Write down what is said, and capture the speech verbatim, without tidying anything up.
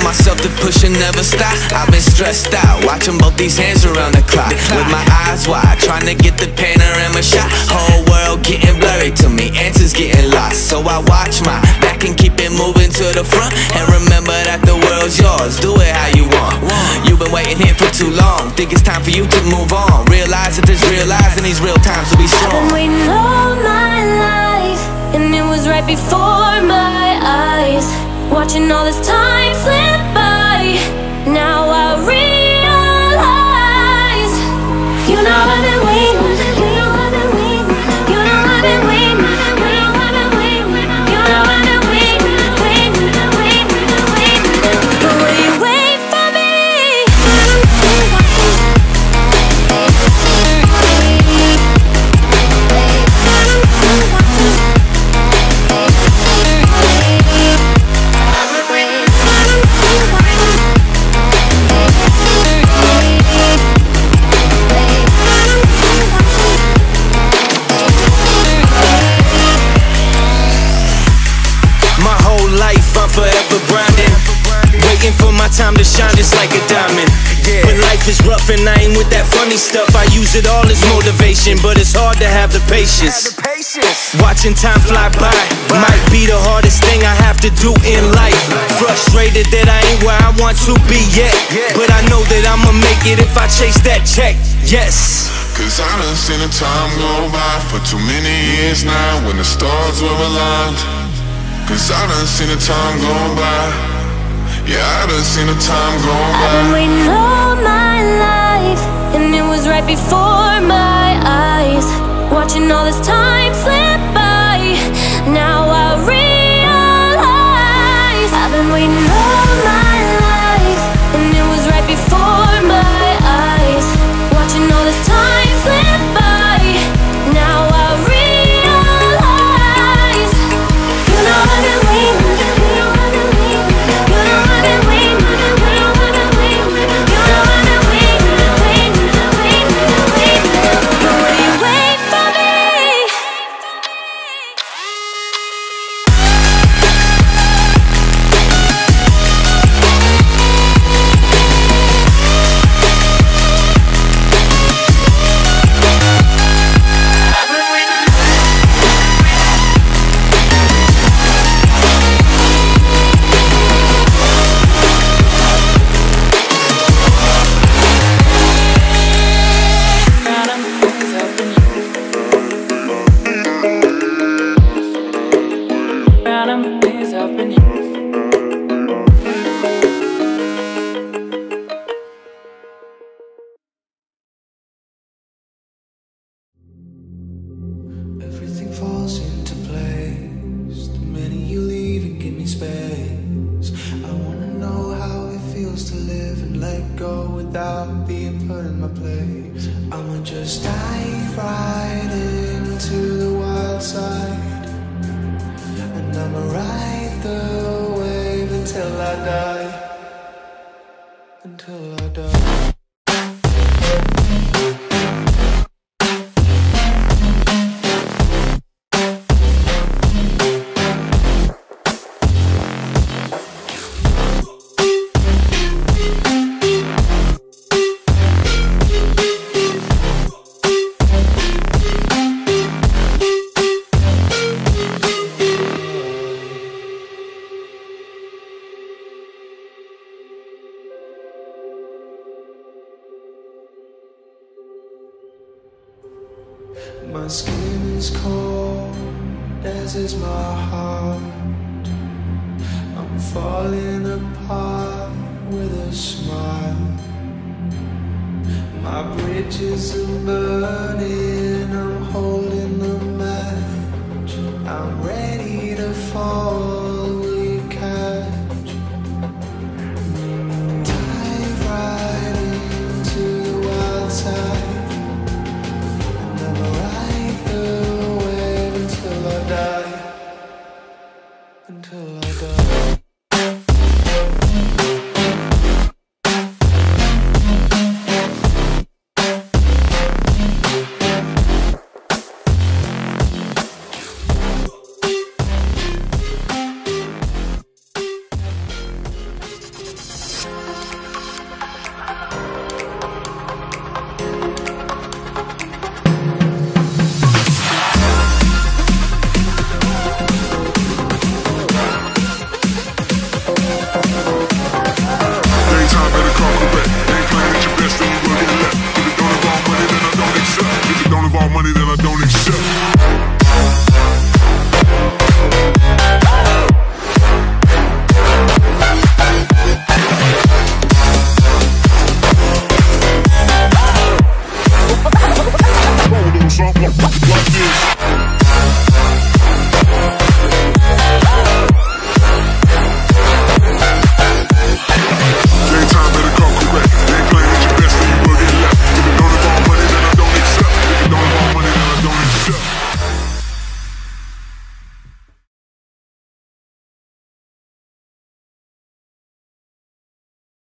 myself to push and never stop. I've been stressed out, watching both these hands around the clock, with my eyes wide, trying to get the panorama shot. Whole world getting blurry to me, answers getting lost. So I watch my back and keep it moving to the front, and remember that the world's yours, do it how you want. You've been waiting here for too long, think it's time for you to move on. Realize that there's real lies in these real times to be strong. I've been waiting all my life, and it was right before my eyes, watching all this time slip by. Now I realize, you know I've been waiting, you know I've been waiting, you know I've been waiting, you know I've been waiting, you know I've been waiting, waiting, waiting, waiting. But will you wait for me? Forever grinding, waiting for my time to shine just like a diamond. Yeah. When life is rough and I ain't with that funny stuff, I use it all as motivation, but it's hard to have the patience. Watching time fly by might be the hardest thing I have to do in life. Frustrated that I ain't where I want to be yet, but I know that I'ma make it if I chase that check. Yes. Cause I done seen the time go by for too many years now, when the stars were aligned. Cause I done seen the time go by. Yeah, I done seen the time go by. I've been waiting all my life, and it was right before my eyes, watching all this time slip by. Now I realize, I've been waiting all my life, and it was right before my eyes, watching all this time slip by. Now I realize, you know I've been waiting, you know I've been waiting, you know I've been waiting, you know I've been waiting, you know I've been waiting, waiting, waiting, waiting. But will you wait for me? Everything falls into place. The minute you leave and give me space, I wanna know how it feels to live and let go without being put in my place. I'ma just dive right into the wild side, and I'ma ride the wave until I die, until I die. My skin is cold, as is my heart. I'm falling apart with a smile. My bridges are burning.